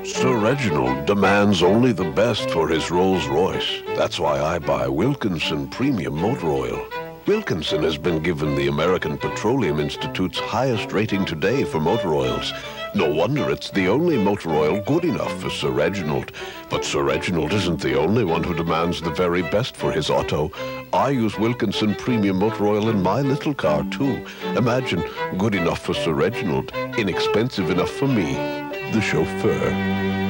Sir Reginald demands only the best for his Rolls-Royce. That's why I buy Wilkinson Premium Motor Oil. Wilkinson has been given the American Petroleum Institute's highest rating today for motor oils. No wonder it's the only motor oil good enough for Sir Reginald. But Sir Reginald isn't the only one who demands the very best for his auto. I use Wilkinson Premium Motor Oil in my little car, too. Imagine, good enough for Sir Reginald, inexpensive enough for me, the chauffeur.